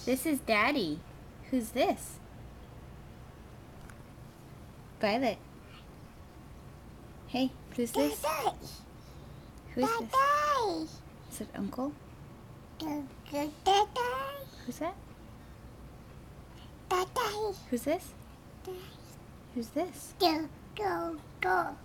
This is Daddy. Who's this? Violet. Hey, who's this? Who's this? Is it Uncle? Who's that? Who's this? Who's this?